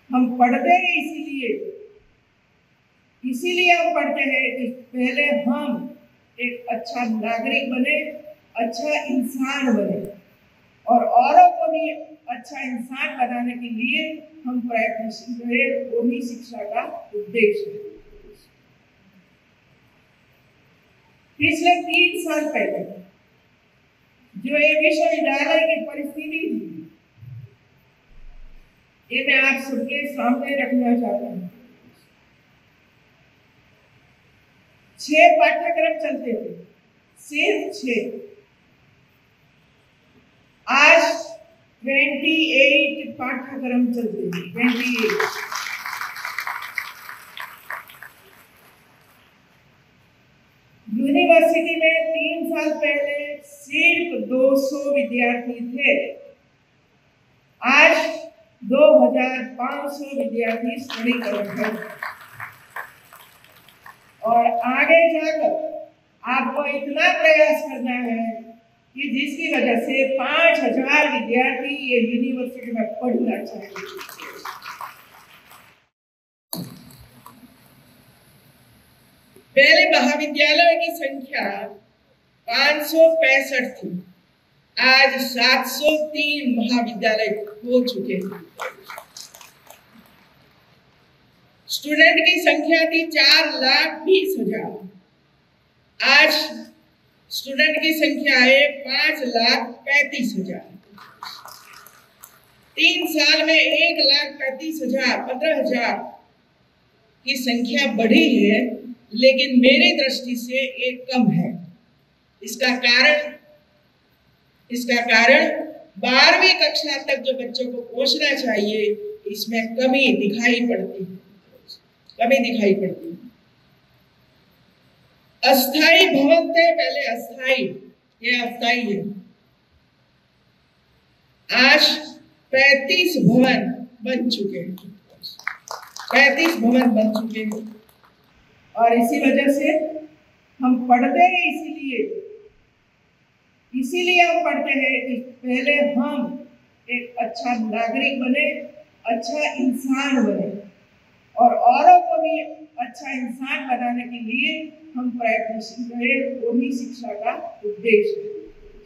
हम पढ़ते हैं इसीलिए हम पढ़ते हैं कि पहले हम एक अच्छा नागरिक बने, अच्छा इंसान बने और औरों को भी अच्छा इंसान बनाने के लिए हम प्रयत्नशील रहे। वही शिक्षा का उद्देश्य है। पिछले 3 साल पहले जो ये विश्वविद्यालय की परिस्थिति थी, ये मैं आप सबके सामने रखना चाहता हूँ। 6 पाठ्यक्रम चलते थे, सिर्फ 6। आज 28 पाठ्यक्रम चलते हैं। 28 यूनिवर्सिटी में 3 साल पहले सिर्फ 200 विद्यार्थी थे। आज 2500 विद्यार्थी स्टडी कर रहे हैं और आगे जाकर आपको इतना प्रयास करना है कि जिसकी वजह से 5000 विद्यार्थी ये यूनिवर्सिटी में पढ़ना चाहिए। पहले महाविद्यालय की संख्या 565 थी, आज 703 महाविद्यालय हो चुके हैं। स्टूडेंट की संख्या थी 4,20,000, आज स्टूडेंट की संख्या है 5,35,000। 3 साल में 1,35,000 15,000 की संख्या बढ़ी है, लेकिन मेरी दृष्टि से ये कम है। इसका कारण 12वीं कक्षा तक जो बच्चों को पहुंचना चाहिए, इसमें कमी दिखाई पड़ती है। अस्थाई भवन थे पहले, ये अस्थाई है। आज 35 भवन बन चुके हैं। और इसी वजह से हम पढ़ते हैं इसीलिए हम पढ़ते हैं कि पहले हम एक अच्छा नागरिक बने, अच्छा इंसान बने और औरों को भी अच्छा इंसान बनाने के लिए हम प्रयत्नशील रहे। वही शिक्षा का उद्देश्य है।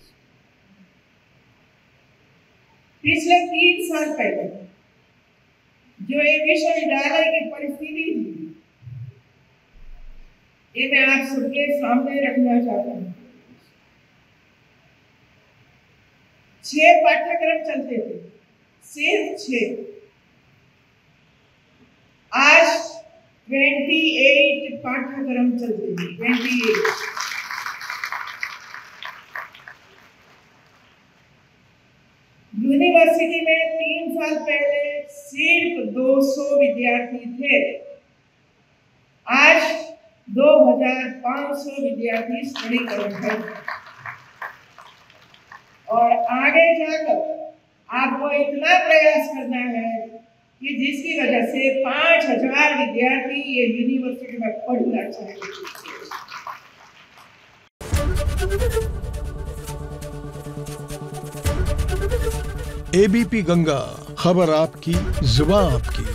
पिछले 3 साल पहले जो ये विश्वविद्यालय की परिस्थिति थी, ये मैं आप सबके सामने रखना चाहता हूँ। 6 पाठ्यक्रम चलते थे, सिर्फ 6। आज 28 पाठ्यक्रम चलते हैं। 28 यूनिवर्सिटी में 3 साल पहले सिर्फ 200 विद्यार्थी थे। आज 2500 विद्यार्थी स्टडी कर रहे हैं और आगे जाकर आपको इतना प्रयास करना है कि जिसकी वजह से 5000 विद्यार्थी ये यूनिवर्सिटी में पढ़ना चाहिए। एबीपी गंगा, खबर आपकी, जुबान आपकी।